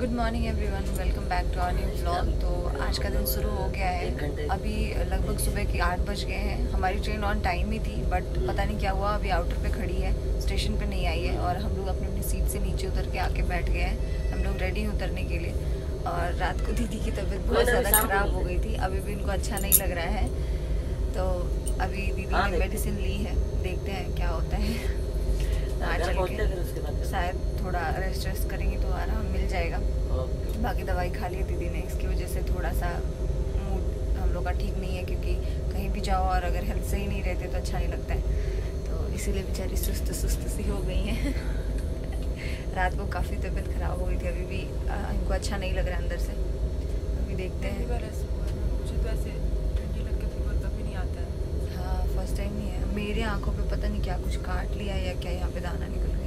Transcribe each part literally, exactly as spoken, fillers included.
Good morning everyone, welcome back to our new vlog. तो आज का दिन शुरू हो गया है। अभी लगभग सुबह के आठ बज गए हैं। हमारी ट्रेन ऑन टाइम ही थी, बट पता नहीं क्या हुआ, अभी आउटर पे खड़ी है, स्टेशन पे नहीं आई है। और हम लोग अपनी अपनी सीट से नीचे उतर के आके बैठ गए हैं। हम लोग रेडी हैं उतरने के लिए। और रात को दीदी की तबीयत बहुत ज़्यादा ख़राब हो गई थी, अभी भी उनको अच्छा नहीं लग रहा है। तो अभी दीदी ने मेडिसिन ली है, देखते हैं क्या होता है। आज चल के शायद थोड़ा रेस्ट रेस्ट करेंगे तो आराम मिल जाएगा। बाकी दवाई खा ली दीदी ने, इसकी वजह से थोड़ा सा मूड हम लोग का ठीक नहीं है, क्योंकि कहीं भी जाओ और अगर हेल्थ सही नहीं रहते तो अच्छा नहीं लगता है। तो इसीलिए बेचारी सुस्त सुस्त सी हो गई हैं। रात को काफ़ी तबीयत ख़राब हो गई थी, अभी भी इनको अच्छा नहीं लग रहा है अंदर से। अभी देखते हैं। मुझे तो ऐसे ठंडी लग के फीवर कभी नहीं आता है। हाँ, फर्स्ट टाइम ही है। मेरे आंखों पे पता नहीं क्या कुछ काट लिया या क्या, यहाँ पे दाना निकल गया,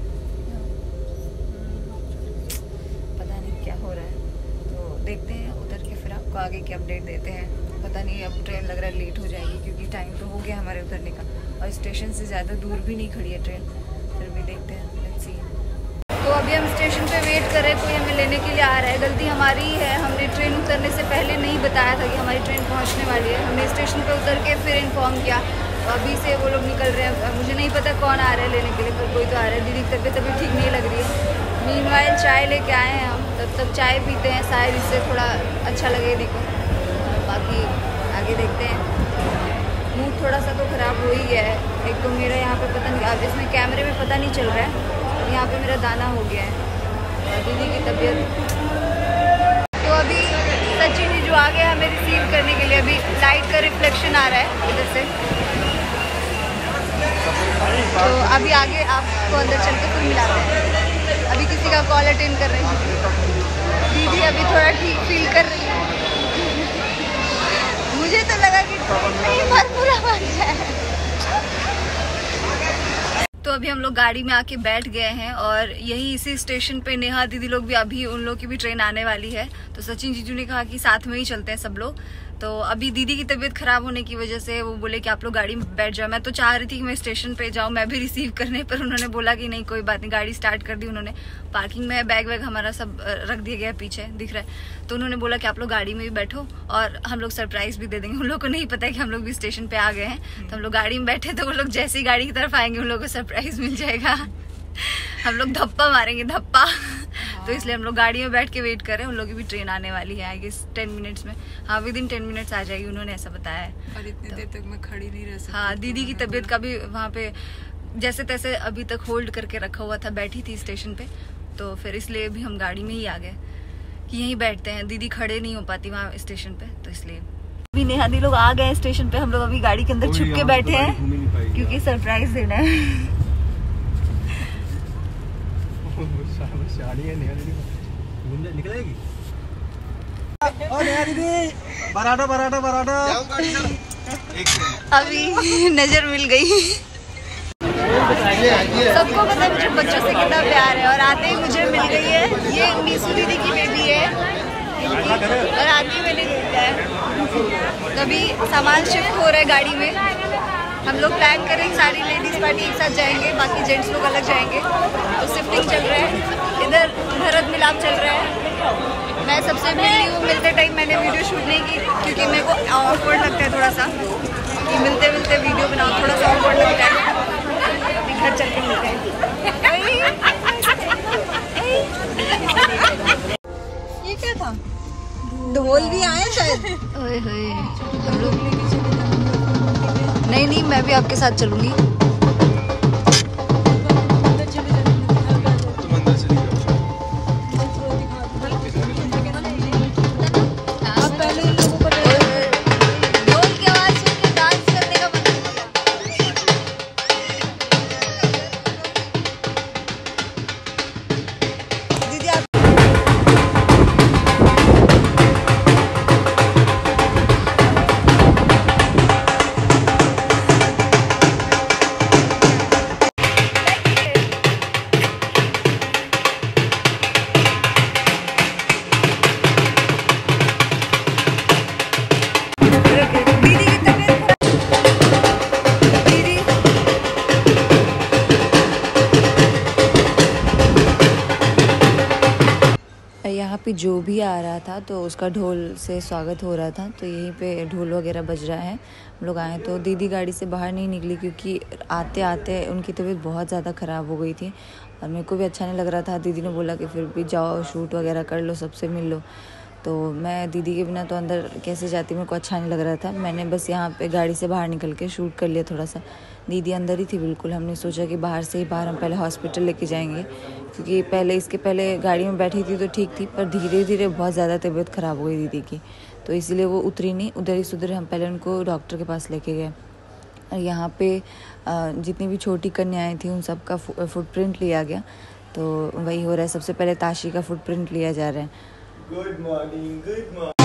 पता नहीं क्या हो रहा है। तो देखते हैं उतर के, फिर आपको आगे की अपडेट देते हैं। पता नहीं अब ट्रेन लग रहा है लेट हो जाएगी, क्योंकि टाइम तो हो गया हमारे उतरने का, और स्टेशन से ज़्यादा दूर भी नहीं खड़ी है ट्रेन। फिर भी देखते हैं, लेट्स सी। तो अभी हम स्टेशन पे वेट कर रहे हैं, कोई हमें लेने के लिए आ रहा है। गलती हमारी ही है, हमने ट्रेन उतरने से पहले नहीं बताया था कि हमारी ट्रेन पहुंचने वाली है। हमने स्टेशन पे उतर के फिर इन्फॉर्म किया। तो अभी से वो लोग निकल रहे हैं, मुझे नहीं पता कौन आ रहा है लेने के लिए, पर कोई तो आ रहा है। दीदी की तबीयत अभी ठीक नहीं लग रही है। मीनवाइल चाय लेके आए हैं हम, तब तक चाय पीते हैं, शायद इससे थोड़ा अच्छा लगे दीदी को। बाकी आगे देखते हैं। मूड थोड़ा सा तो ख़राब हो ही गया है। एक तो मेरा यहाँ पे पता नहीं, अब इसमें कैमरे में पता नहीं चल रहा है, और यहाँ पे मेरा दाना हो गया है, और दीदी की तबीयत। तो अभी सचिन जी जो आ गए हमें रिसीव करने के लिए, अभी लाइट का रिफ्लेक्शन आ रहा है इधर से। तो अभी आगे आपको अंदर चल के फिर मिलाते हैं। अभी किसी का कॉल अटेंड कर रहे हैं। दीदी अभी थोड़ा ठीक फील कर रही है। मुझे तो लगा कि नहीं बहुत बुरा बन जाए। तो अभी हम लोग गाड़ी में आके बैठ गए हैं, और यही इसी स्टेशन पे नेहा दीदी लोग भी, अभी उन लोग की भी ट्रेन आने वाली है। तो सचिन जीजू ने कहा कि साथ में ही चलते हैं सब लोग। तो अभी दीदी की तबीयत खराब होने की वजह से वो बोले कि आप लोग गाड़ी में बैठ जाओ। मैं तो चाह रही थी कि मैं स्टेशन पे जाऊँ, मैं भी रिसीव करने, पर उन्होंने बोला कि नहीं कोई बात नहीं। गाड़ी स्टार्ट कर दी उन्होंने, पार्किंग में बैग वैग हमारा सब रख दिया गया पीछे, दिख रहा है। तो उन्होंने बोला कि आप लोग गाड़ी में भी बैठो, और हम लोग सरप्राइज भी दे देंगे। उन लोग को नहीं पता है कि हम लोग भी स्टेशन पे आ गए हैं। तो हम लोग गाड़ी में बैठे, तो वो लोग जैसे ही गाड़ी की तरफ आएंगे उन लोगों को सरप्राइज मिल जाएगा। हम लोग धप्पा मारेंगे, धप्पा। तो इसलिए हम लोग गाड़ी में बैठ के वेट कर रहे हैं। उन लोगों की भी ट्रेन आने वाली है, आई गेस टेन मिनट्स में। हाँ, विद इन टेन मिनट्स आ जाएगी, उन्होंने ऐसा बताया है। और इतनी तो, देर तक मैं खड़ी नहीं रह सकती। हाँ, दीदी की तबीयत का भी वहाँ पे जैसे तैसे अभी तक होल्ड करके रखा हुआ था, बैठी थी स्टेशन पे। तो फिर इसलिए भी हम गाड़ी में ही आ गए कि यहीं बैठते हैं, दीदी खड़े नहीं हो पाती वहाँ स्टेशन पे, तो इसलिए। अभी नेहा दी लोग आ गए स्टेशन पे, हम लोग अभी गाड़ी के अंदर छुप के बैठे हैं, क्योंकि सरप्राइज देना है। निकलेगी बराडा बराडा बराडा। अभी नजर मिल गई। सबको पता है मुझे बच्चों से कितना प्यार है, और आते ही मुझे मिल गई है। ये मीसू दीदी की बेबी है, और आते ही मैंने देखा है। तभी सामान शिफ्ट हो रहा है गाड़ी में। हम लोग प्लान करें सारी लेडीज पार्टी एक साथ जाएंगे, बाकी जेंट्स लोग अलग जाएंगे। तो शिफ्टिंग चल रहा है, इधर भरत मिलाप चल रहा है। मैं सबसे मिल रही हूँ, मिलते टाइम मैंने वीडियो शूट नहीं की, क्योंकि मेरे को ऑकवर्ड लगता है थोड़ा सा कि मिलते मिलते वीडियो बनाओ, थोड़ा सा ऑकवर्ड लगता है। अभी घर चल के मिलते हैं। ये क्या था? ढोल भी आए शायद। ओए होए, हम लोग नहीं नहीं, मैं भी आपके साथ चलूंगी। यहाँ पे जो भी आ रहा था तो उसका ढोल से स्वागत हो रहा था, तो यहीं पे ढोल वगैरह बज रहा है। हम लोग आए तो दीदी गाड़ी से बाहर नहीं निकली क्योंकि आते आते उनकी तबीयत बहुत ज़्यादा ख़राब हो गई थी और मेरे को भी अच्छा नहीं लग रहा था। दीदी ने बोला कि फिर भी जाओ, शूट वगैरह कर लो, सबसे मिल लो। तो मैं दीदी के बिना तो अंदर कैसे जाती, मेरे को अच्छा नहीं लग रहा था। मैंने बस यहाँ पे गाड़ी से बाहर निकल के शूट कर लिया थोड़ा सा। दीदी अंदर ही थी बिल्कुल। हमने सोचा कि बाहर से ही बाहर हम पहले हॉस्पिटल लेके जाएंगे, क्योंकि पहले इसके पहले गाड़ी में बैठी थी तो ठीक थी, पर धीरे धीरे बहुत ज़्यादा तबीयत ख़राब हो गई दीदी की, तो इसीलिए वो उतरी नहीं। उधर ही सुधर हम पहले उनको डॉक्टर के पास लेके गए। और यहाँ पे जितनी भी छोटी कन्याएँ थी उन सब का फुटप्रिंट लिया गया, तो वही हो रहा है। सबसे पहले ताशी का फुटप्रिंट लिया जा रहा है। Good morning, good morning.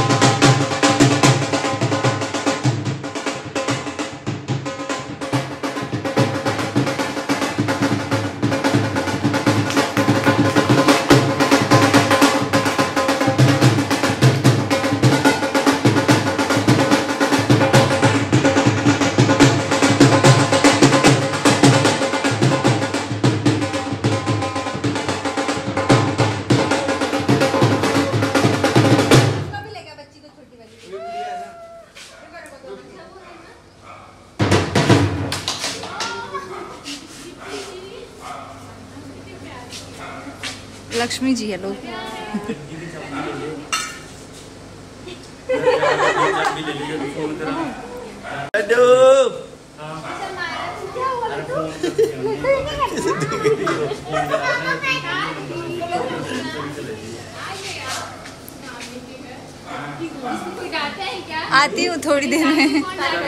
Lakshmi ji है लोग। आती हूँ थोड़ी देर में।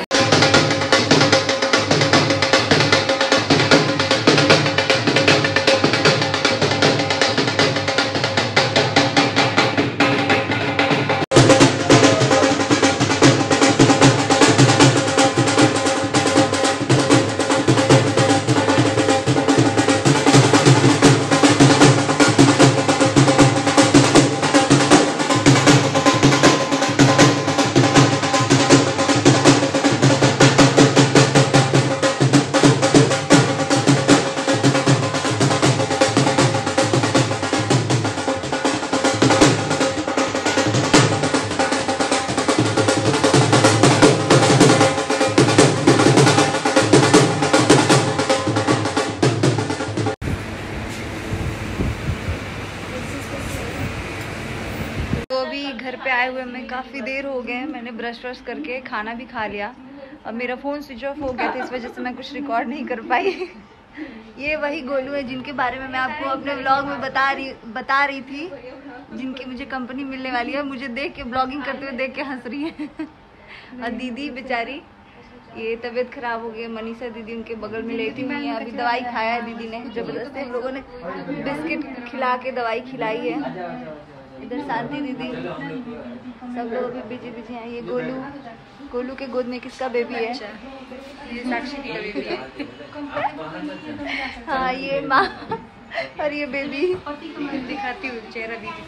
घर पे आए हुए हमें काफ़ी देर हो गए। मैंने ब्रश व्रश करके खाना भी खा लिया। अब मेरा फ़ोन स्विच ऑफ हो गया था, इस वजह से मैं कुछ रिकॉर्ड नहीं कर पाई। ये वही गोलू है जिनके बारे में मैं आपको अपने व्लॉग में बता रही बता रही थी, जिनकी मुझे कंपनी मिलने वाली है। मुझे देख के ब्लॉगिंग करते हुए देख के हंस रही है। और दीदी बेचारी, ये तबीयत खराब हो गई। मनीषा दीदी उनके बगल में लेटी हुई है। अभी दवाई खाया है दीदी ने, जबरदस्ती हम लोगों ने बिस्किट खिला के दवाई खिलाई है। इधर शांति दीदी, सब लोग अभी बिजी बिजी हैं। ये गोलू, गोलू के गोद में किसका बेबी है? ये साक्षी की बेबी है। हाँ, ये माँ और ये बेबी। दिखाती हूँ चेहरा दीदी।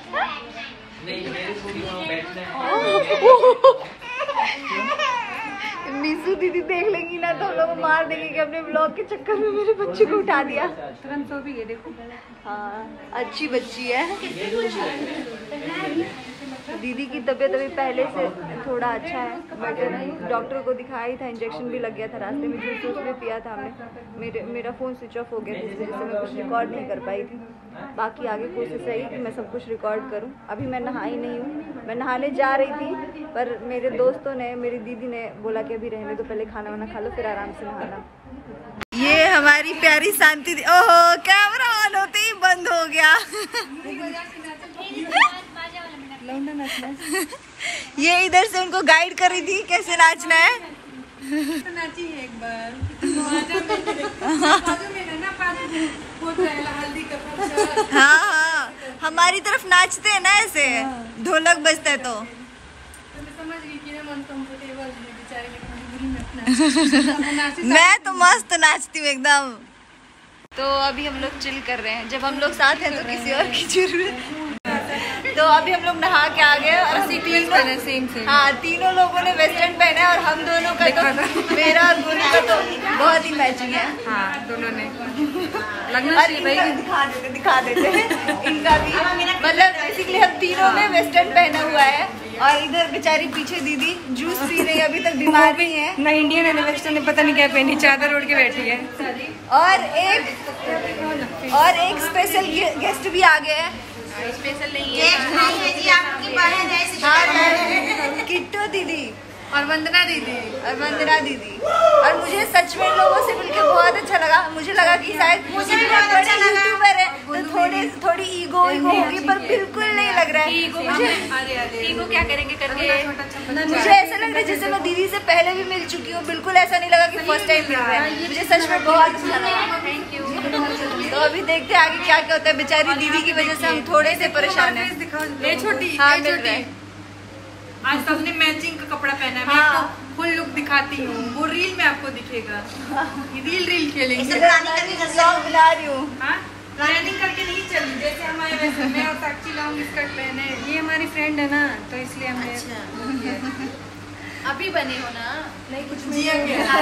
मीसू दीदी देख लेंगी ना तो हम लोग मार देंगे कि अपने ब्लॉग के चक्कर में मेरे बच्चे को उठा दिया। तुरंत सो भी है, देखो। हाँ, अच्छी बच्ची है। दीदी की तबीयत अभी पहले से थोड़ा अच्छा है, बट डॉक्टर को दिखाया ही था, इंजेक्शन भी लग गया था रास्ते में, जूस वूस भी पिया था हमने। मेरे मेरा फ़ोन स्विच ऑफ हो गया था, इस वजह से मैं कुछ रिकॉर्ड नहीं कर पाई थी। बाकी आगे कोशिश रही कि मैं सब कुछ रिकॉर्ड करूं। अभी मैं नहाई नहीं हूँ, मैं नहाने जा रही थी, पर मेरे दोस्तों ने, मेरी दीदी ने बोला कि अभी रहने दो, पहले खाना वाना खा लो फिर आराम से नहाना। ये हमारी प्यारी शांति। ओहो, कैमरा ऑन होते ही बंद हो गया। ये इधर से उनको गाइड कर रही थी कैसे नाचना है। नाची है एक बार। हाँ हाँ, हमारी तरफ नाचते हैं ना ऐसे, ढोलक बजता है तो। मैं तो मस्त नाचती हूँ एकदम। तो अभी हम लोग चिल कर रहे हैं। जब हम लोग साथ हैं तो किसी और की जरूरत। तो तो अभी हम लोग नहा के आ गए और हम तीनों सेम सेम हाँ तीनों लोगों ने वेस्टर्न पहना है और हम दोनों का तो मेरा और गुरु का तो बहुत ही मैचिंग है। हाँ दोनों ने लगना चाहिए भाई। दिखा देते दिखा देते हैं इनका भी, मतलब बेसिकली हम तीनों ने वेस्टर्न पहना हुआ है और इधर बेचारी पीछे दीदी जूस पी रही है, अभी तक बीमार नहीं है ना। इंडियन है ना वेस्टर्न है, पता नहीं क्या पहनी, चादर ओढ़ के बैठी है। और एक और एक स्पेशल गेस्ट भी आ गए हैं। स्पेशल नहीं है जी, आपकी बहन है हाँ किट्टू दीदी और वंदना दीदी और वंदना दीदी। और मुझे सच में लोगों से मिलकर बहुत अच्छा लगा। मुझे लगा कि शायद मुझे भी बहुत अच्छा लगा। यूट्यूबर है तो थोड़े थोड़ी ईगो ईगो होगी, पर बिल्कुल नहीं लग रहा है। मुझे ईगो क्या करेंगे करके। मुझे ऐसा लग रहा है जैसे मैं दीदी से पहले भी मिल चुकी हूँ, बिल्कुल ऐसा नहीं लगा कि फर्स्ट टाइम मिल रहा है। मुझे सच में बहुत अच्छा लगा। Thank you. तो अभी देखते हैं आगे क्या क्या होता है। बेचारी दीदी की वजह से हम थोड़े से परेशान हैं। ये छोटी हाँ ये मिल छोटी रहा है। आज सबने मैचिंग का कपड़ा पहना है। मैं हाँ। आपको फुल लुक दिखाती हूँ, वो रील में आपको दिखेगा। रील रील खेलेंगे। ब्लॉग बना रही हूँ। हाँ प्लानिंग करके नहीं चली जैसे हमारे वैसे। मैं और साक्षी लॉन्ग स्कर्ट पहने, ये हमारी फ्रेंड है ना तो इसलिए हमने अच्छा। अभी बने हो ना। नहीं कुछ जिया के।